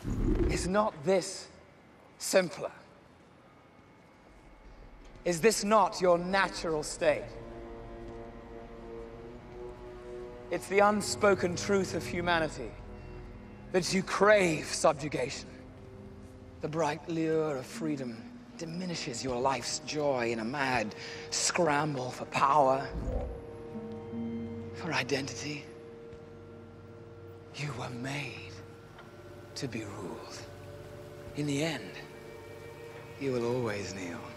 Is not this simpler? Is this not your natural state? It's the unspoken truth of humanity that you crave subjugation. The bright lure of freedom diminishes your life's joy in a mad scramble for power, for identity. You were made to be ruled. In the end, you will always kneel.